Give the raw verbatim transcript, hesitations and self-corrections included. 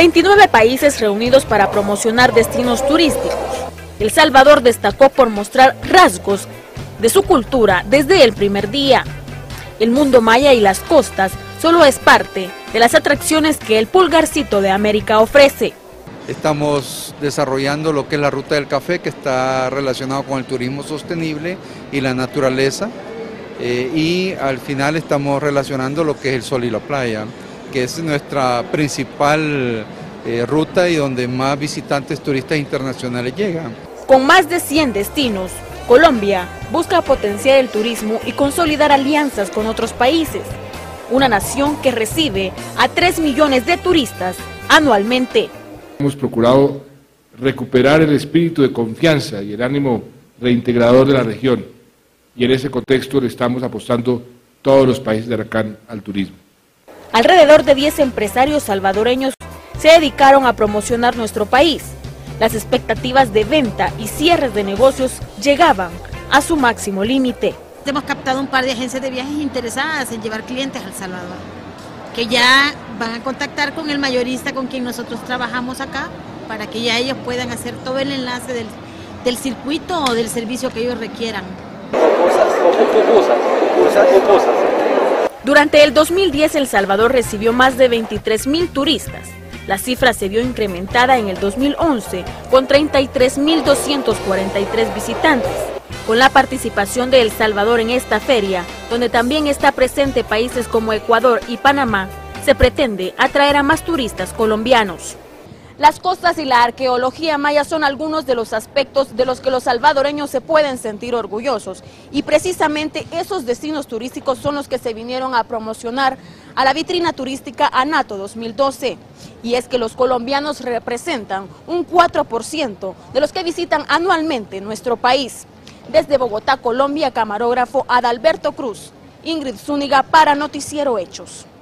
veintinueve países reunidos para promocionar destinos turísticos. El Salvador destacó por mostrar rasgos de su cultura desde el primer día. El mundo maya y las costas solo es parte de las atracciones que el Pulgarcito de América ofrece. Estamos desarrollando lo que es la Ruta del Café, que está relacionado con el turismo sostenible y la naturaleza. Eh, y al final estamos relacionando lo que es el sol y la playa, que es nuestra principal eh, ruta y donde más visitantes turistas internacionales llegan. Con más de cien destinos, Colombia busca potenciar el turismo y consolidar alianzas con otros países. Una nación que recibe a tres millones de turistas anualmente. Hemos procurado recuperar el espíritu de confianza y el ánimo reintegrador de la región, y en ese contexto le estamos apostando todos los países de Aracán al turismo. Alrededor de diez empresarios salvadoreños se dedicaron a promocionar nuestro país. Las expectativas de venta y cierres de negocios llegaban a su máximo límite. Hemos captado un par de agencias de viajes interesadas en llevar clientes al Salvador, que ya van a contactar con el mayorista con quien nosotros trabajamos acá, para que ya ellos puedan hacer todo el enlace del, del circuito o del servicio que ellos requieran. Durante el dos mil diez, El Salvador recibió más de veintitrés mil turistas. La cifra se vio incrementada en el dos mil once con treinta y tres mil doscientos cuarenta y tres visitantes. Con la participación de El Salvador en esta feria, donde también está presente países como Ecuador y Panamá, se pretende atraer a más turistas colombianos. Las costas y la arqueología maya son algunos de los aspectos de los que los salvadoreños se pueden sentir orgullosos, y precisamente esos destinos turísticos son los que se vinieron a promocionar a la vitrina turística ANATO dos mil doce. Y es que los colombianos representan un cuatro por ciento de los que visitan anualmente nuestro país. Desde Bogotá, Colombia, camarógrafo Adalberto Cruz, Ingrid Zúñiga para Noticiero Hechos.